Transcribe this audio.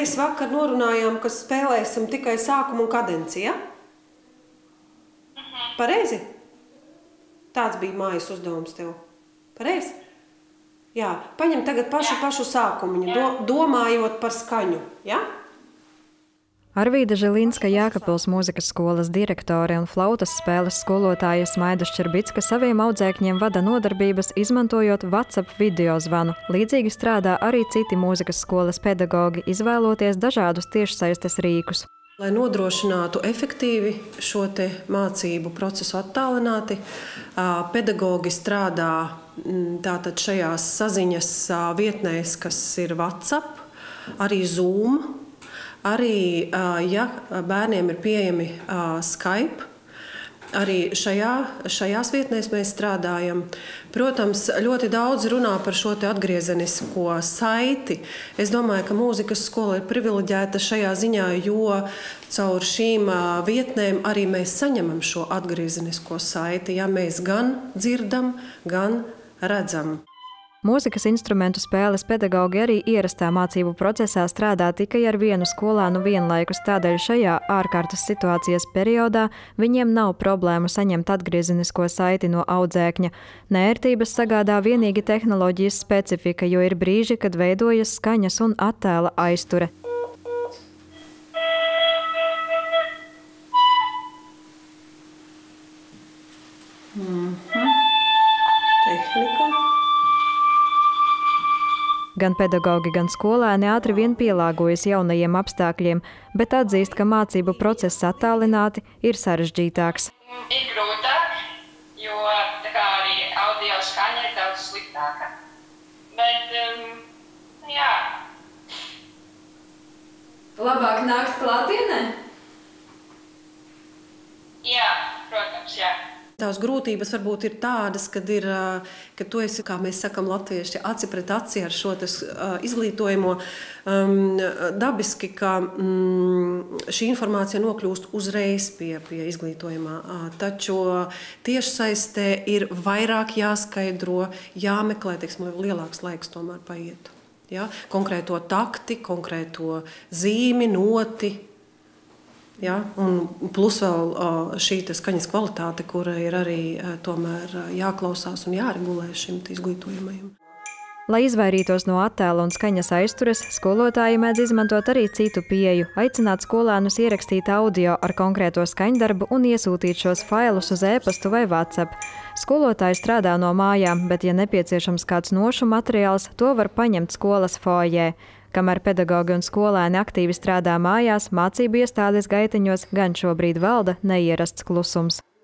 mēs vakar norunājām, ka spēlēsim tikai sākumu un kadenci, ja? Pareizi? Tāds bija mājas uzdevums tev. Pareizi? Jā, paņem tagad pašu sākumiņu, domājot par skaņu, ja? Arvīda Žilinska Jēkabpils mūzikas skolas direktore un flautas spēles skolotāja Smaida Šķerbicka saviem audzēkņiem vada nodarbības, izmantojot WhatsApp video zvanu. Līdzīgi strādā arī citi mūzikas skolas pedagogi, izvēloties dažādus tiešsaistes rīkus. Lai nodrošinātu efektīvi šo te mācību procesu attālināti, pedagogi strādā tātad šajās saziņas vietnēs, kas ir WhatsApp, arī Zoom, arī, ja bērniem ir pieejami Skype, arī šajās vietnēs mēs strādājam. Protams, ļoti daudz runā par šo te atgriezenisko saiti. Es domāju, ka mūzikas skola ir privileģēta šajā ziņā, jo caur šīm vietnēm arī mēs saņemam šo atgriezenisko saiti. Ja mēs gan dzirdam, gan redzam. Mūzikas instrumentu spēles pedagogi arī ierastā mācību procesā strādā tikai ar vienu skolānu vienlaikus, tādēļ šajā ārkārtas situācijas periodā viņiem nav problēmu saņemt atgriezenisko saiti no audzēkņa. Neērtības sagādā vienīgi tehnoloģijas specifika, jo ir brīži, kad veidojas skaņas un attēla aizture. Tehnika. Gan pedagogi, gan skolēni ātri vien pielāgojas jaunajiem apstākļiem, bet atzīst, ka mācību process attālināti ir sarežģītāks. Ir grūtāk, jo arī audio skaņa ir daudz sliktāka. Bet, jā. Labāk nākt klātienē? Jā, protams, jā. Tās grūtības varbūt ir tādas, ka tu esi, kā mēs sakam latvieši, aci pret aci ar šo izglītojumu. Dabiski, ka šī informācija nokļūst uzreiz pie izglītojumā. Taču tiešsaistē ir vairāk jāskaidro, jāmeklē, teiksim, lielāks laiks tomēr paiet. Ja? Konkrēto takti, konkrēto zīmi, noti. Ja, un plus vēl šī skaņas kvalitāte, kura ir arī tomēr jāklausās un jāregulē šim izglītojumajam. Lai izvairītos no attēla un skaņas aiztures, skolotāji mēdz izmantot arī citu pieeju, aicināt skolēnus ierakstīt audio ar konkrēto skaņdarbu un iesūtīt šos failus uz e-pastu vai WhatsApp. Skolotāji strādā no mājām, bet, ja nepieciešams kāds nošu materiāls, to var paņemt skolas foajē. Kamēr pedagogi un skolēni aktīvi strādā mājās, mācību iestādes gaiteņos gan šobrīd valda neierasts klusums.